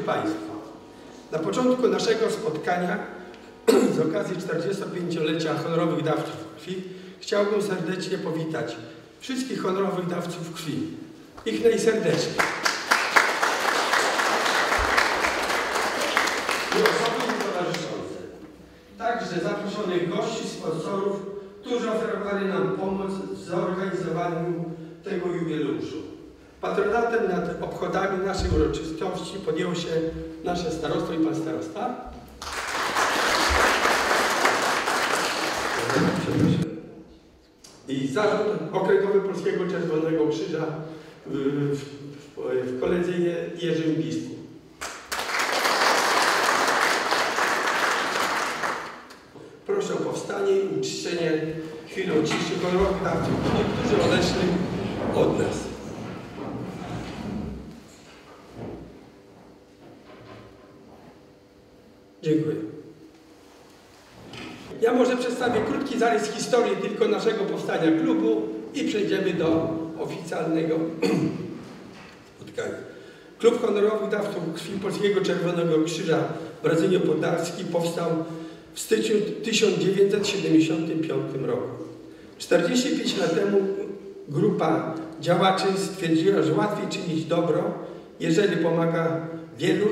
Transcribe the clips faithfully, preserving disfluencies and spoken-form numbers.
Państwa, na początku naszego spotkania z okazji czterdziestopięciolecia honorowych dawców krwi chciałbym serdecznie powitać wszystkich honorowych dawców krwi, ich najserdeczniej. I osoby im towarzyszące. Także zaproszonych gości, sponsorów, którzy oferowali nam pomoc w zorganizowaniu tego jubileuszu. Patronatem nad obchodami naszej uroczystości podjęło się nasze starostwo i pan starosta. I Zarząd Okręgowy Polskiego Czerwonego Krzyża w, w, w, w koledze Jerzym Bisku. Proszę o powstanie i uczczenie chwilą ciszy honorowych dawców, którzy odeszli od nas. Dziękuję. Ja może przedstawię krótki zarys historii tylko naszego powstania klubu i przejdziemy do oficjalnego spotkania. Klub Honorowych Dawców Krwi Polskiego Czerwonego Krzyża w Radzyniu Podlaskim powstał w styczniu tysiąc dziewięćset siedemdziesiątym piątym roku. czterdzieści pięć lat temu grupa działaczy stwierdziła, że łatwiej czynić dobro, jeżeli pomaga wielu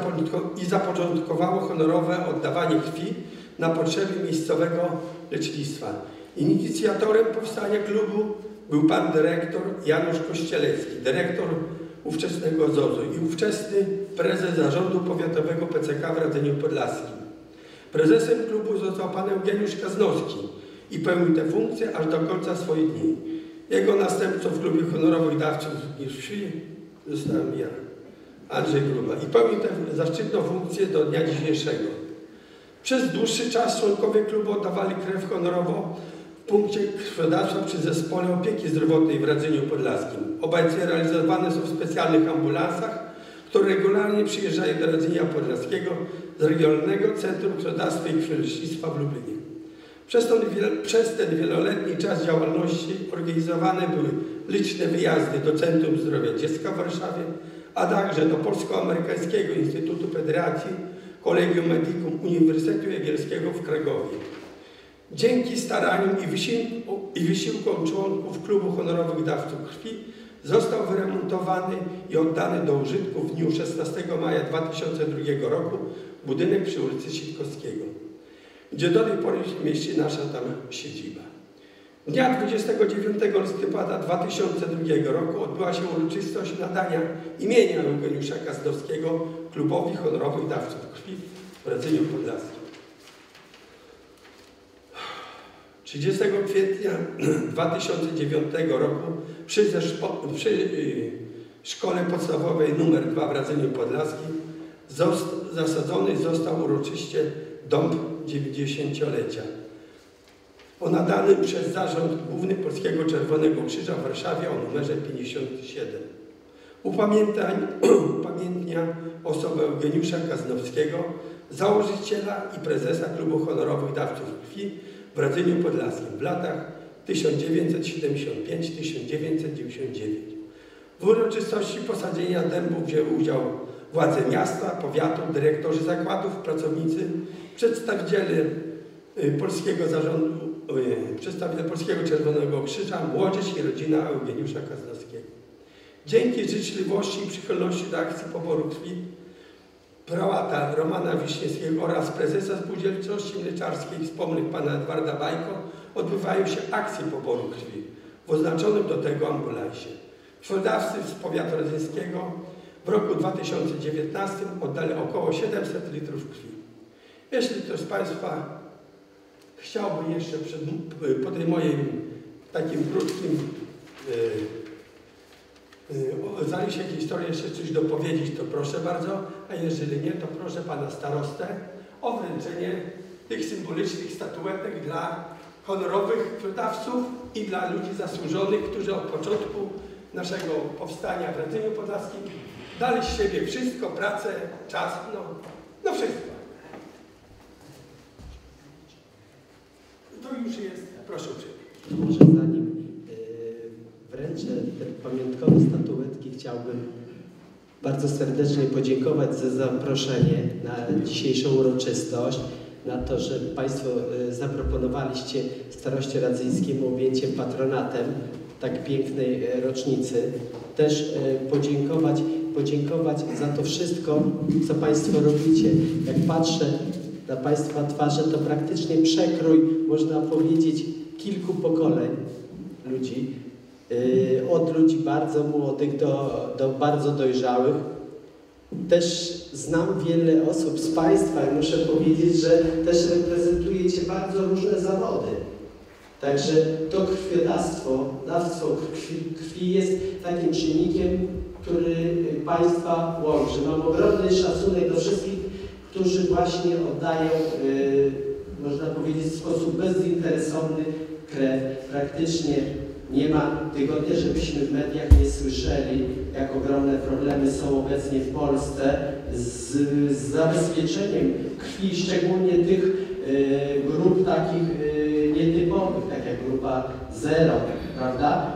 i zapoczątkowało honorowe oddawanie krwi na potrzeby miejscowego lecznictwa. Inicjatorem powstania klubu był pan dyrektor Janusz Kościelecki, dyrektor ówczesnego Z O Z U i ówczesny prezes zarządu powiatowego P C K w Radzyniu Podlaskim. Prezesem klubu został pan Eugeniusz Kaznowski i pełnił tę funkcję aż do końca swoich dni. Jego następcą w klubie honorowych dawców krwi zostałem ja, Andrzej Gruba, i pełnił tę zaszczytną funkcję do dnia dzisiejszego. Przez dłuższy czas członkowie klubu oddawali krew honorowo w punkcie krwiodawstwa przy Zespole Opieki Zdrowotnej w Radzyniu Podlaskim. Obecnie realizowane są w specjalnych ambulansach, które regularnie przyjeżdżają do Radzynia Podlaskiego z Regionalnego Centrum Krwiodawstwa i Krwiolecznictwa w Lublinie. Przez ten, przez ten wieloletni czas działalności organizowane były liczne wyjazdy do Centrum Zdrowia Dziecka w Warszawie, a także do Polsko-Amerykańskiego Instytutu Pediatrii, Collegium Medicum Uniwersytetu Jagiellońskiego w Krakowie. Dzięki staraniom i, wysiłku, i wysiłkom członków Klubu Honorowych Dawców Krwi został wyremontowany i oddany do użytku w dniu szesnastego maja dwa tysiące drugiego roku budynek przy ulicy Sitkowskiego, gdzie do tej pory mieści nasza tam siedziba. Dnia dwudziestego dziewiątego listopada dwa tysiące drugiego roku odbyła się uroczystość nadania imienia Eugeniusza Kaznowskiego Klubowi Honorowych Dawców Krwi w Radzyniu Podlaskim. trzydziestego kwietnia dwa tysiące dziewiątego roku przy, przy yy, Szkole Podstawowej numer dwa w Radzyniu Podlaskim zost, zasadzony został uroczyście dom dziewięćdziesięciolecia. O nadanym przez Zarząd Główny Polskiego Czerwonego Krzyża w Warszawie o numerze pięćdziesiąt siedem. Upamiętnia, upamiętnia osobę Eugeniusza Kaznowskiego, założyciela i prezesa Klubu Honorowych Dawców Krwi w Radzyniu Podlaskim w latach tysiąc dziewięćset siedemdziesiąt piąty do tysiąc dziewięćset dziewięćdziesiątego dziewiątego. W uroczystości posadzenia dębów wzięły udział władze miasta, powiatu, dyrektorzy zakładów, pracownicy, przedstawiciele Polskiego Zarządu, przedstawiciele Polskiego Czerwonego Krzyża, młodzież i rodzina Eugeniusza Kaznowskiego. Dzięki życzliwości i przychylności do akcji poboru krwi prałata Romana Wiśniewskiego oraz prezesa Spółdzielczości Mleczarskiej wspomnień pana Edwarda Bajko odbywają się akcje poboru krwi w oznaczonym do tego ambulansie. Krwiodawcy z powiatu radzyńskiego w roku dwa tysiące dziewiętnastym oddali około siedemset litrów krwi. Jeśli ktoś z Państwa chciałby jeszcze przed, po tej mojej takim krótkim yy, yy, zarysie historii jeszcze coś dopowiedzieć, to proszę bardzo, a jeżeli nie, to proszę pana starostę o wręczenie tych symbolicznych statuetek dla honorowych krwiodawców i dla ludzi zasłużonych, którzy od początku naszego powstania w Radzyniu Podlaskim dali z siebie wszystko, pracę, czas, no, no wszystko. To już jest, proszę uprzejmie. Może zanim yy, wręczę te pamiątkowe statuetki, chciałbym bardzo serdecznie podziękować za zaproszenie na dzisiejszą uroczystość, na to, że Państwo zaproponowaliście Staroście Radzyńskiemu objęcie patronatem tak pięknej rocznicy. Też podziękować, podziękować za to wszystko, co Państwo robicie. Jak patrzę na Państwa twarze, to praktycznie przekrój, można powiedzieć, kilku pokoleń ludzi. Od ludzi bardzo młodych do, do bardzo dojrzałych. Też znam wiele osób z Państwa i muszę powiedzieć, że też reprezentujecie bardzo różne zawody. Także to krwiodawstwo, dawstwo krwi, krwi jest takim czynnikiem, który Państwa łączy. Mam ogromny szacunek do wszystkich, którzy właśnie oddają, yy, można powiedzieć, w sposób bezinteresowny krew. Praktycznie nie ma tygodnia, żebyśmy w mediach nie słyszeli, jak ogromne problemy są obecnie w Polsce z, z zabezpieczeniem krwi, szczególnie tych y, grup takich y, nietypowych, tak jak grupa zero, prawda?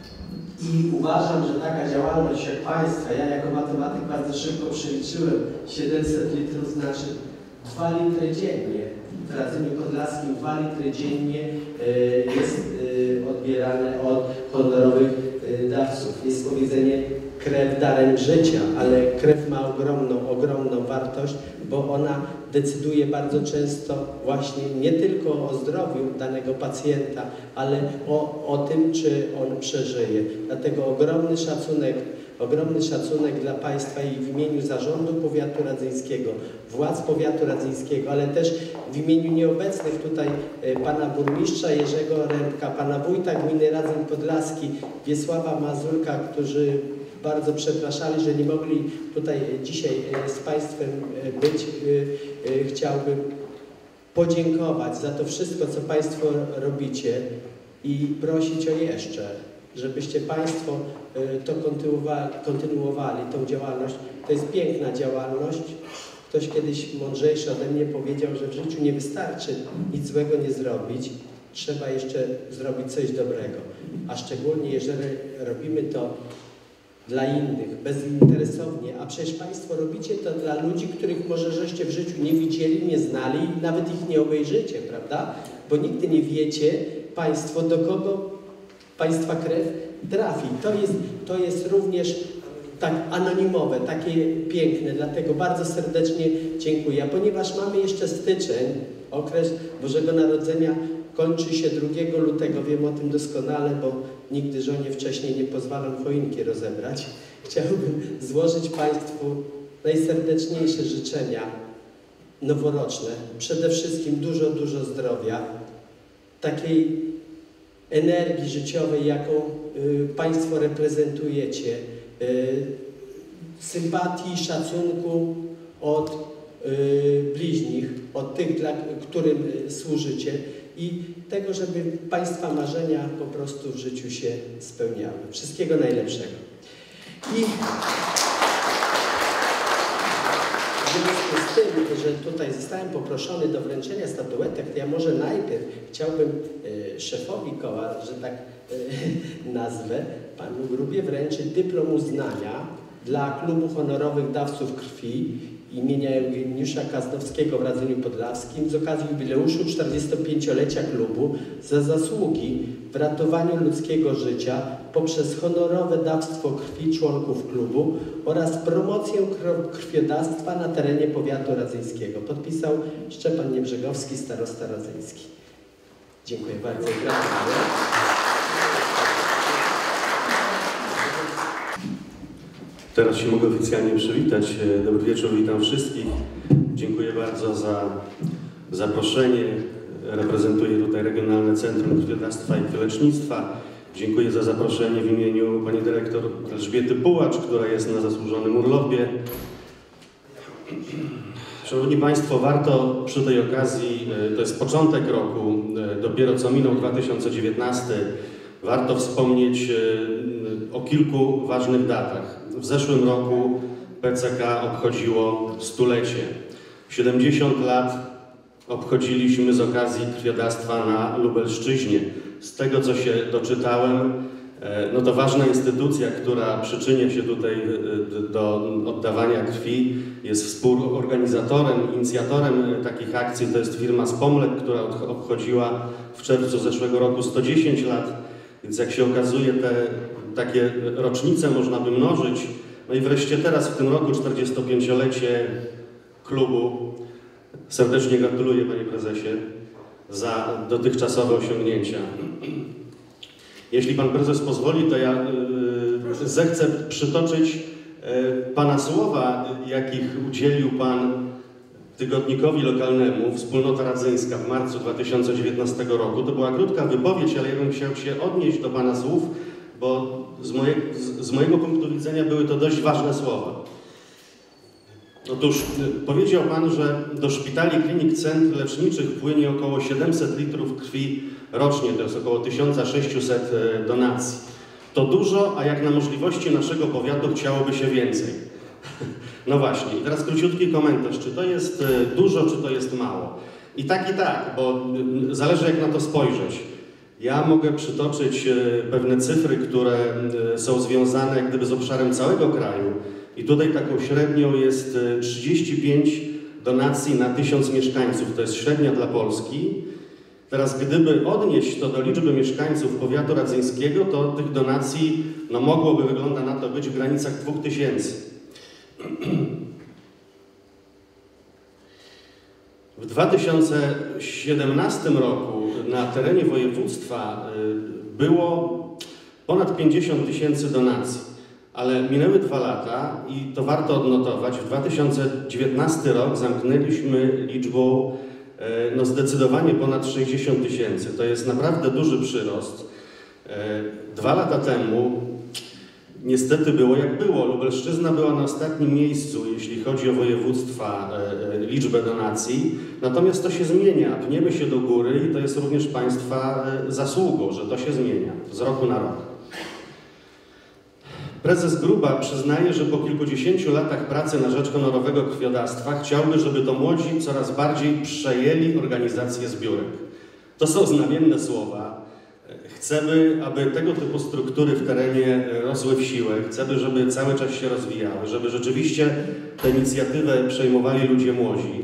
I uważam, że taka działalność jak Państwa, ja jako matematyk bardzo szybko przeliczyłem, siedemset litrów znaczy dwa litry dziennie. W Radzeniu Podlaskim dwa litry dziennie y, jest y, odbierane od honorowych y, dawców. Jest powiedzenie krew darem życia, ale krew ma ogromną, ogromną wartość, bo ona decyduje bardzo często właśnie nie tylko o zdrowiu danego pacjenta, ale o, o tym, czy on przeżyje. Dlatego ogromny szacunek, ogromny szacunek dla Państwa i w imieniu Zarządu Powiatu Radzyńskiego, władz Powiatu Radzyńskiego, ale też w imieniu nieobecnych tutaj pana burmistrza Jerzego Rębka, pana wójta gminy Radzyń Podlaski, Wiesława Mazurka, którzy bardzo przepraszali, że nie mogli tutaj dzisiaj z Państwem być. Chciałbym podziękować za to wszystko, co Państwo robicie i prosić o jeszcze, żebyście Państwo to kontynuowali, kontynuowali, tą działalność. To jest piękna działalność. Ktoś kiedyś mądrzejszy ode mnie powiedział, że w życiu nie wystarczy nic złego nie zrobić, trzeba jeszcze zrobić coś dobrego. A szczególnie jeżeli robimy to dla innych, bezinteresownie, a przecież Państwo robicie to dla ludzi, których może żeście w życiu nie widzieli, nie znali i nawet ich nie obejrzycie, prawda? Bo nigdy nie wiecie Państwo, do kogo Państwa krew trafi. To jest, to jest również tak anonimowe, takie piękne, dlatego bardzo serdecznie dziękuję. A ponieważ mamy jeszcze styczeń, okres Bożego Narodzenia kończy się drugiego lutego, wiem o tym doskonale, bo nigdy żonie wcześniej nie pozwalam choinki rozebrać. Chciałbym złożyć Państwu najserdeczniejsze życzenia noworoczne. Przede wszystkim dużo, dużo zdrowia, takiej energii życiowej, jaką y, Państwo reprezentujecie, y, sympatii, szacunku od y, bliźnich, od tych, dla którym y, służycie i tego, żeby Państwa marzenia po prostu w życiu się spełniały. Wszystkiego najlepszego. I w związku z tym, że tutaj zostałem poproszony do wręczenia statuetek, to ja może najpierw chciałbym y, szefowi koła, że tak y, nazwę, panu Grubie wręczyć dyplom uznania dla Klubu Honorowych Dawców Krwi imienia Eugeniusza Kaznowskiego w Radzeniu Podlaskim z okazji jubileuszu czterdziestopięciolecia klubu za zasługi w ratowaniu ludzkiego życia poprzez honorowe dawstwo krwi członków klubu oraz promocję krwiodawstwa na terenie powiatu radzyńskiego. Podpisał Szczepan Niebrzegowski, starosta radzyński. Dziękuję bardzo i gratuluję. Teraz się mogę oficjalnie przywitać. Dobry wieczór, witam wszystkich. Dziękuję bardzo za zaproszenie. Reprezentuję tutaj Regionalne Centrum Krwiodawstwa i Krwiolecznictwa. Dziękuję za zaproszenie w imieniu pani dyrektor Elżbiety Pułacz, która jest na zasłużonym urlopie. Szanowni Państwo, warto przy tej okazji, to jest początek roku, dopiero co minął dwa tysiące dziewiętnasty, warto wspomnieć o kilku ważnych datach. W zeszłym roku P C K obchodziło stulecie. siedemdziesiąt lat obchodziliśmy z okazji krwiodawstwa na Lubelszczyźnie. Z tego, co się doczytałem, no to ważna instytucja, która przyczynia się tutaj do oddawania krwi, jest współorganizatorem, inicjatorem takich akcji, to jest firma Spomlek, która obchodziła w czerwcu zeszłego roku sto dziesięć lat, więc jak się okazuje, te takie rocznice można by mnożyć. No i wreszcie teraz w tym roku czterdziestopięciolecie klubu. Serdecznie gratuluję, panie prezesie, za dotychczasowe osiągnięcia. Jeśli pan prezes pozwoli, to ja yy, zechcę przytoczyć yy, pana słowa, jakich udzielił pan tygodnikowi lokalnemu Wspólnota Radzyńska w marcu dwa tysiące dziewiętnastego roku. To była krótka wypowiedź, ale ja bym chciał się odnieść do pana słów, bo z, moje, z, z mojego punktu widzenia były to dość ważne słowa. Otóż yy, powiedział pan, że do szpitali, klinik, centr leczniczych płynie około siedemset litrów krwi rocznie, to jest około tysiąc sześćset donacji. To dużo, a jak na możliwości naszego powiatu chciałoby się więcej. No właśnie, i teraz króciutki komentarz, czy to jest dużo, czy to jest mało. I tak, i tak, bo zależy jak na to spojrzeć. Ja mogę przytoczyć pewne cyfry, które są związane jak gdyby z obszarem całego kraju. I tutaj taką średnią jest trzydzieści pięć donacji na tysiąc mieszkańców, to jest średnia dla Polski. Teraz gdyby odnieść to do liczby mieszkańców powiatu radzyńskiego, to tych donacji no, mogłoby, wygląda na to, być w granicach dwóch tysięcy. W dwa tysiące siedemnastym roku na terenie województwa było ponad pięćdziesiąt tysięcy donacji, ale minęły dwa lata i to warto odnotować. W dwa tysiące dziewiętnastym rok zamknęliśmy liczbą no zdecydowanie ponad sześćdziesiąt tysięcy. To jest naprawdę duży przyrost. Dwa lata temu niestety było jak było. Lubelszczyzna była na ostatnim miejscu, jeśli chodzi o województwa, liczbę donacji. Natomiast to się zmienia. Pniemy się do góry i to jest również państwa zasługą, że to się zmienia z roku na rok. Prezes Gruba przyznaje, że po kilkudziesięciu latach pracy na rzecz honorowego krwiodawstwa chciałby, żeby to młodzi coraz bardziej przejęli organizację zbiórek. To są znamienne słowa. Chcemy, aby tego typu struktury w terenie rosły w siłę. Chcemy, żeby cały czas się rozwijały, żeby rzeczywiście tę inicjatywę przejmowali ludzie młodzi.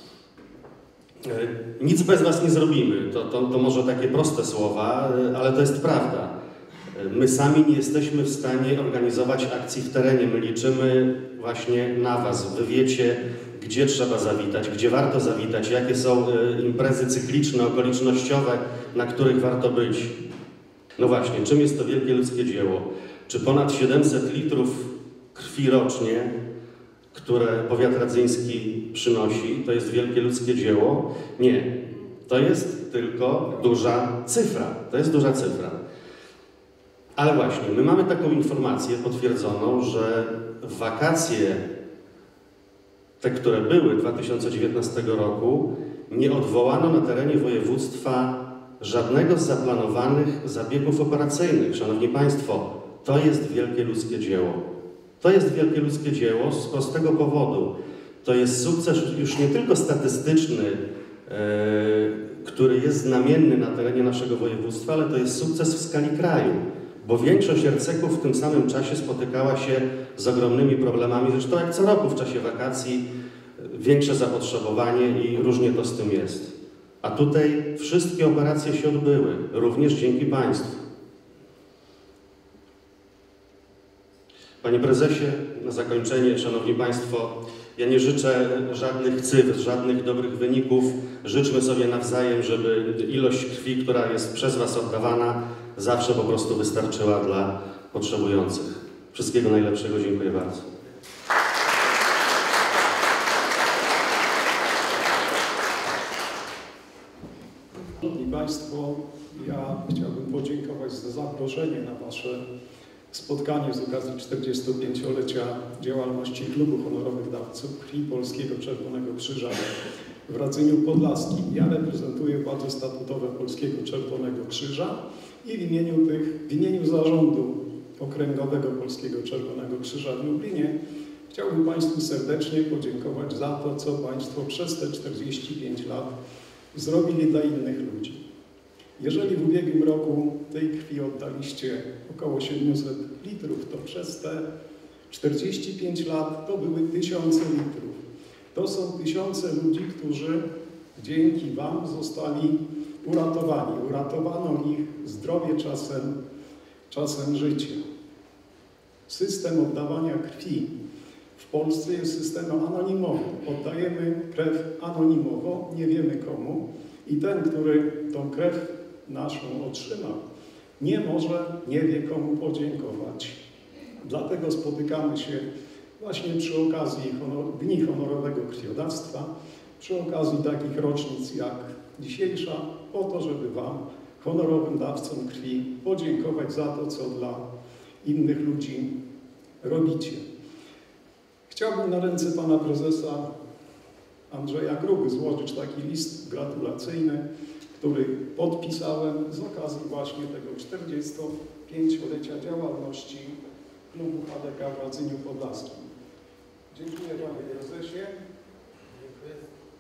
Nic bez was nie zrobimy. To, to, to może takie proste słowa, ale to jest prawda. My sami nie jesteśmy w stanie organizować akcji w terenie. My liczymy właśnie na was. Wy wiecie, gdzie trzeba zawitać, gdzie warto zawitać, jakie są imprezy cykliczne, okolicznościowe, na których warto być. No właśnie, czym jest to wielkie ludzkie dzieło? Czy ponad siedemset litrów krwi rocznie, które powiat radzyński przynosi, to jest wielkie ludzkie dzieło? Nie. To jest tylko duża cyfra. To jest duża cyfra. Ale właśnie, my mamy taką informację potwierdzoną, że w wakacje, te, które były dwa tysiące dziewiętnastego roku, nie odwołano na terenie województwa żadnego z zaplanowanych zabiegów operacyjnych. Szanowni Państwo, to jest wielkie ludzkie dzieło. To jest wielkie ludzkie dzieło z prostego powodu. To jest sukces już nie tylko statystyczny, yy, który jest znamienny na terenie naszego województwa, ale to jest sukces w skali kraju. Bo większość R C ków w tym samym czasie spotykała się z ogromnymi problemami. Zresztą jak co roku w czasie wakacji większe zapotrzebowanie i różnie to z tym jest. A tutaj wszystkie operacje się odbyły, również dzięki Państwu. Panie Prezesie, na zakończenie, Szanowni Państwo, ja nie życzę żadnych cyfr, żadnych dobrych wyników. Życzmy sobie nawzajem, żeby ilość krwi, która jest przez Was oddawana, zawsze po prostu wystarczyła dla potrzebujących. Wszystkiego najlepszego. Dziękuję bardzo. Szanowni Państwo, ja chciałbym podziękować za zaproszenie na Wasze spotkanie z okazji czterdziestopięciolecia działalności Klubu Honorowych Dawców Krwi Polskiego Czerwonego Krzyża w Radzyniu Podlaskim. Ja reprezentuję władze statutowe Polskiego Czerwonego Krzyża i w imieniu, tych, w imieniu Zarządu Okręgowego Polskiego Czerwonego Krzyża w Lublinie chciałbym Państwu serdecznie podziękować za to, co Państwo przez te czterdzieści pięć lat zrobili dla innych ludzi. Jeżeli w ubiegłym roku tej krwi oddaliście około siedemset litrów, to przez te czterdzieści pięć lat to były tysiące litrów. To są tysiące ludzi, którzy dzięki Wam zostali uratowani. Uratowano ich zdrowie, czasem, czasem życie. System oddawania krwi w Polsce jest systemem anonimowym. Oddajemy krew anonimowo, nie wiemy komu i ten, który tą krew naszą otrzymał, nie może, nie wie komu podziękować. Dlatego spotykamy się właśnie przy okazji honor, Dni Honorowego Krwiodawstwa, przy okazji takich rocznic jak dzisiejsza, po to, żeby Wam, honorowym dawcom krwi, podziękować za to, co dla innych ludzi robicie. Chciałbym na ręce Pana Prezesa Andrzeja Gruby złożyć taki list gratulacyjny, który podpisałem z okazji właśnie tego czterdziestopięciolecia działalności Klubu H D K w Radzyniu Podlaskim. Dziękuję Panie Prezesie. Dziękuję.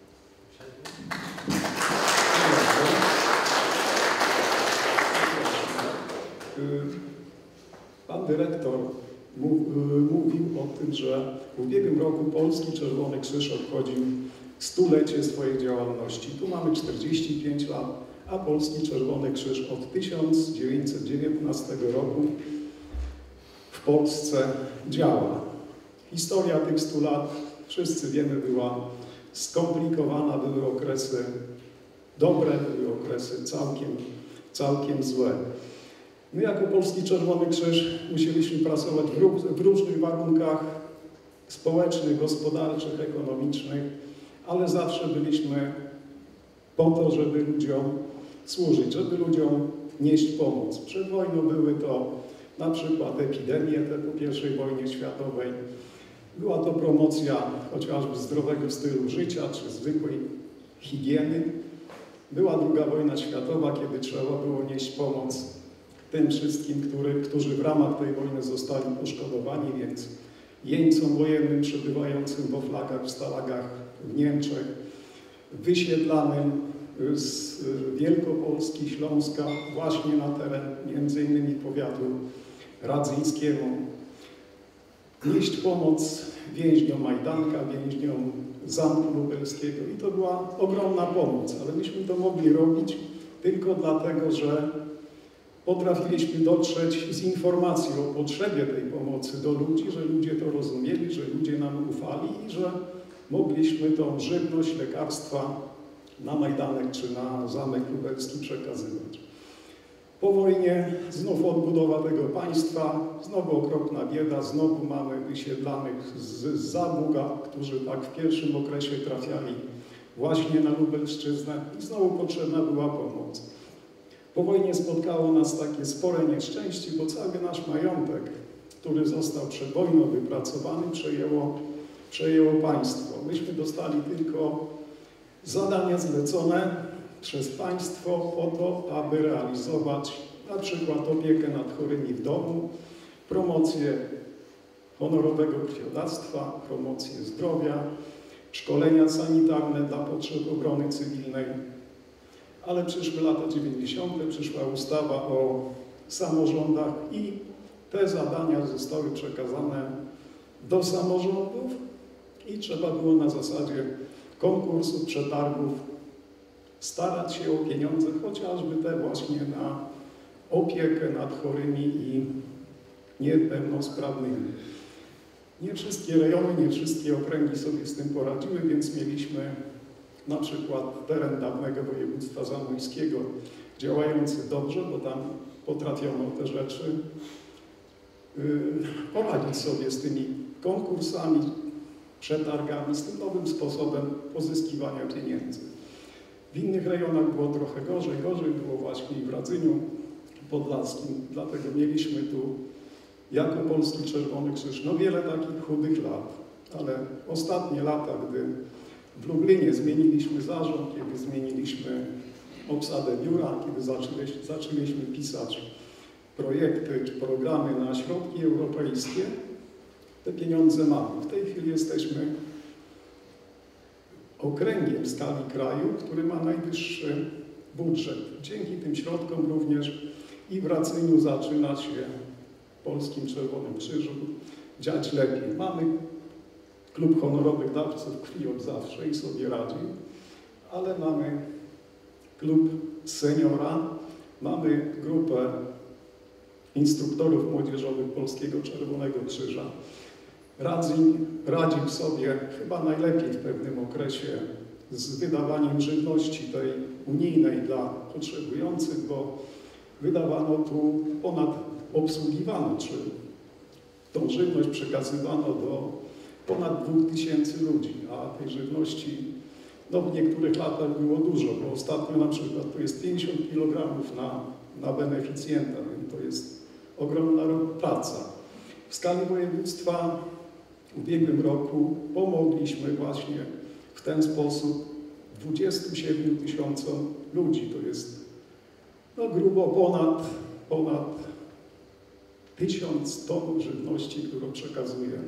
Pan dyrektor mówił o tym, że w ubiegłym roku Polski Czerwony Krzyż obchodził stulecie swojej działalności. Tu mamy czterdzieści pięć lat, a Polski Czerwony Krzyż od tysiąc dziewięćset dziewiętnastego roku w Polsce działa. Historia tych stu lat, wszyscy wiemy, była skomplikowana, były okresy dobre, były okresy całkiem, całkiem złe. My jako Polski Czerwony Krzyż musieliśmy pracować w, w różnych warunkach społecznych, gospodarczych, ekonomicznych, ale zawsze byliśmy po to, żeby ludziom służyć, żeby ludziom nieść pomoc. Przed wojną były to na przykład epidemie, te po pierwszej wojnie światowej. Była to promocja chociażby zdrowego stylu życia, czy zwykłej higieny. Była druga wojna światowa, kiedy trzeba było nieść pomoc tym wszystkim, który, którzy w ramach tej wojny zostali poszkodowani, więc jeńcom wojennym przebywającym w oflagach, w stałagach w Niemczech, wysiedlanym z Wielkopolski, Śląska, właśnie na teren między innymi powiatu radzyńskiego. Nieść pomoc więźniom Majdanka, więźniom Zamku Lubelskiego i to była ogromna pomoc, ale myśmy to mogli robić tylko dlatego, że potrafiliśmy dotrzeć z informacją o potrzebie tej pomocy do ludzi, że ludzie to rozumieli, że ludzie nam ufali i że mogliśmy tą żywność, lekarstwa na Majdanek czy na Zamek Lubelski przekazywać. Po wojnie znów odbudowa tego państwa, znowu okropna bieda, znowu mamy wysiedlanych z Zabuga, którzy tak w pierwszym okresie trafiali właśnie na Lubelszczyznę i znowu potrzebna była pomoc. Po wojnie spotkało nas takie spore nieszczęście, bo cały nasz majątek, który został przed wojną wypracowany, przejęło, przejęło państwo. Myśmy dostali tylko zadania zlecone przez państwo po to, aby realizować na przykład opiekę nad chorymi w domu, promocję honorowego krwiodawstwa, promocję zdrowia, szkolenia sanitarne dla potrzeb obrony cywilnej. Ale przyszły lata dziewięćdziesiąte, przyszła ustawa o samorządach i te zadania zostały przekazane do samorządów i trzeba było na zasadzie konkursów, przetargów starać się o pieniądze, chociażby te właśnie na opiekę nad chorymi i niepełnosprawnymi. Nie wszystkie rejony, nie wszystkie okręgi sobie z tym poradziły, więc mieliśmy na przykład teren dawnego województwa zamojskiego działający dobrze, bo tam potrafiono te rzeczy yy, poradzić sobie z tymi konkursami, przetargami, z tym nowym sposobem pozyskiwania pieniędzy. W innych rejonach było trochę gorzej, gorzej było właśnie i w Radzyniu Podlaskim, dlatego mieliśmy tu jako Polski Czerwony Krzyż no wiele takich chudych lat, ale ostatnie lata, gdy w Lublinie zmieniliśmy zarząd, kiedy zmieniliśmy obsadę biura, kiedy zaczęliśmy, zaczęliśmy pisać projekty czy programy na środki europejskie, te pieniądze mamy. W tej chwili jesteśmy okręgiem w skali kraju, który ma najwyższy budżet. Dzięki tym środkom również i w Radzyniu zaczyna się w Polskim Czerwonym Krzyżu dziać lepiej. Mamy klub honorowych dawców krwi od zawsze i sobie radzi, ale mamy klub seniora, mamy grupę instruktorów młodzieżowych Polskiego Czerwonego Krzyża. Radzyń radził sobie chyba najlepiej w pewnym okresie z wydawaniem żywności tej unijnej dla potrzebujących, bo wydawano tu ponad, obsługiwano, czy tą żywność przekazywano do ponad dwóch tysięcy ludzi, a tej żywności no, w niektórych latach było dużo, bo ostatnio na przykład to jest pięćdziesiąt kilogramów na, na beneficjenta, więc to jest ogromna praca. W skali województwa w ubiegłym roku pomogliśmy właśnie w ten sposób dwudziestu siedmiu tysiącom ludzi. To jest no, grubo ponad, ponad tysiąc ton żywności, którą przekazujemy.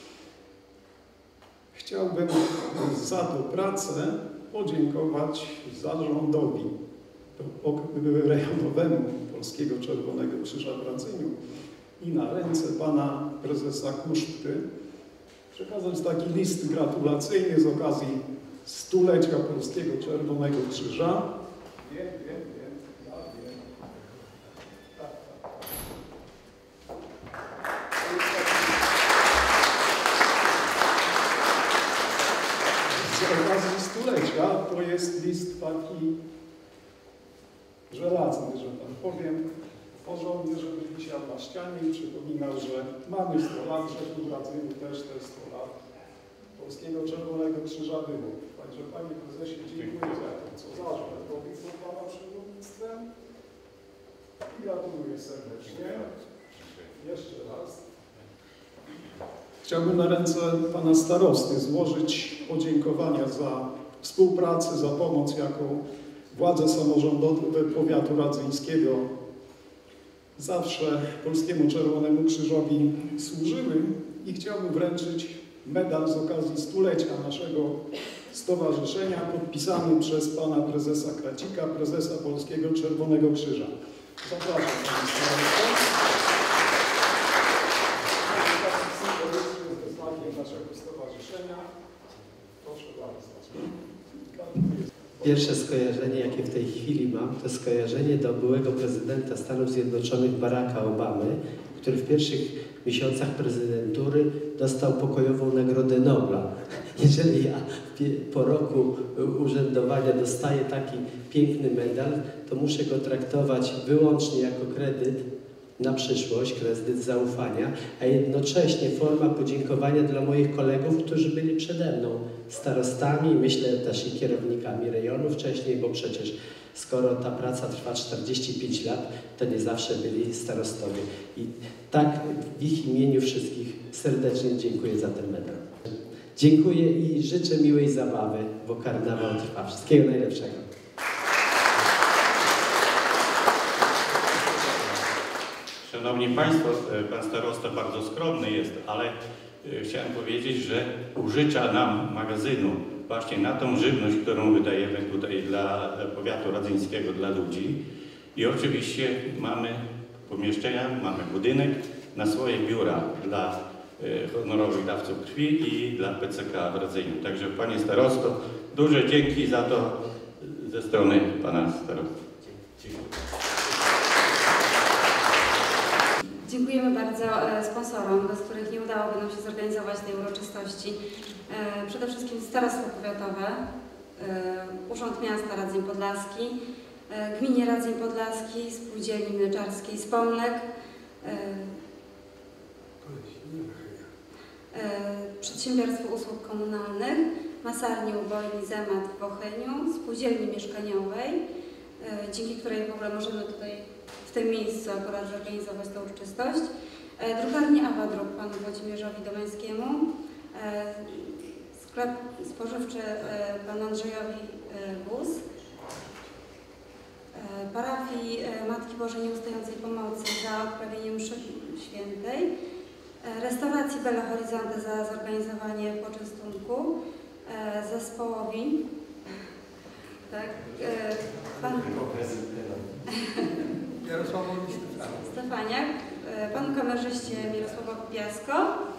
Chciałbym za tę pracę podziękować zarządowi rejonowemu Polskiego Czerwonego Krzyża w Radzyniu i na ręce pana prezesa Kuszpty przekazać taki list gratulacyjny z okazji stulecia Polskiego Czerwonego Krzyża. Wiem, wiem, wiem, ja wiem. Tak, tak. Z okazji stulecia to jest list taki żelazny, że tak powiem, porządny, żeby wisiał na ścianie i przypominał, że mamy sto lat, że tu w Radzyniu też te sto lat Polskiego Czerwonego Krzyża było. Także panie prezesie, dziękuję za to, co zarząd robił pod pana przewodnictwem i gratuluję serdecznie. Jeszcze raz. Chciałbym na ręce pana starosty złożyć podziękowania za współpracę, za pomoc, jaką władze samorządowe powiatu radzyńskiego zawsze Polskiemu Czerwonemu Krzyżowi służyły i chciałbym wręczyć medal z okazji stulecia naszego stowarzyszenia podpisany przez pana prezesa Kracika, prezesa Polskiego Czerwonego Krzyża. Zapraszam pana starostę. Z znakiem naszego stowarzyszenia. Proszę bardzo. Pierwsze skojarzenie, jakie w tej chwili mam, to skojarzenie do byłego prezydenta Stanów Zjednoczonych Baracka Obamy, który w pierwszych miesiącach prezydentury dostał pokojową Nagrodę Nobla. Jeżeli ja po roku urzędowania dostaję taki piękny medal, to muszę go traktować wyłącznie jako kredyt na przyszłość, kredyt zaufania, a jednocześnie forma podziękowania dla moich kolegów, którzy byli przede mną starostami, myślę też i kierownikami rejonu wcześniej, bo przecież skoro ta praca trwa czterdzieści pięć lat, to nie zawsze byli starostowie. I tak w ich imieniu wszystkich serdecznie dziękuję za ten medal. Dziękuję i życzę miłej zabawy, bo karnawał trwa. Wszystkiego najlepszego. Szanowni Państwo, pan starosta bardzo skromny jest, ale chciałem powiedzieć, że użycza nam magazynu właśnie na tą żywność, którą wydajemy tutaj dla powiatu radzyńskiego, dla ludzi. I oczywiście mamy pomieszczenia, mamy budynek na swoje biura dla honorowych dawców krwi i dla P C K w Radzyniu. Także panie starosto, duże dzięki za to ze strony pana starosty. Dziękuję. Dziękujemy bardzo sponsorom, bez których nie udałoby nam się zorganizować tej uroczystości. Przede wszystkim Starostwo Powiatowe, Urząd Miasta Radzeń Podlaski, Gminie Radzeń Podlaski, Spółdzielni Mleczarskiej Spomlek, Przedsiębiorstwo Usług Komunalnych, Masarni Ubojni Zemat w Bocheniu, Spółdzielni Mieszkaniowej, dzięki której w ogóle możemy tutaj w tym miejscu akurat zorganizować tę uroczystość, Drukarni Awadruk panu Włodzimierzowi Domańskiemu, sklep spożywczy panu Andrzejowi Bus, parafii Matki Bożej Nieustającej Pomocy za odprawienie mszy świętej, restauracji Bella Horizonte za zorganizowanie poczęstunku, zespołowi Tak? E, pan Jarosławowi Stefaniak, e, panu kamerzyście Mirosławowi Piasko,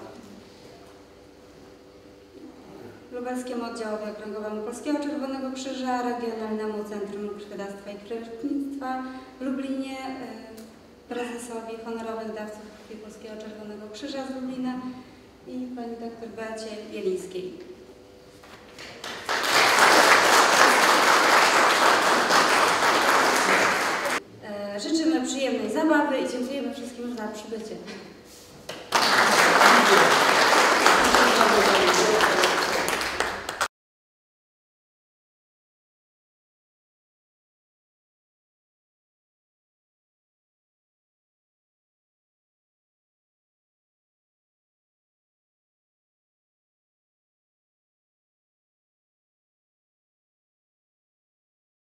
Lubelskiemu Oddziałowi Okręgowemu Polskiego Czerwonego Krzyża, Regionalnemu Centrum Krwiodawstwa i Krwiodawstwa w Lublinie, e, prezesowi honorowych dawców krwi Polskiego Czerwonego Krzyża z Lublina i pani doktor Beacie Bielińskiej. E, życzymy przyjemnej zabawy i dziękujemy wszystkim za przybycie.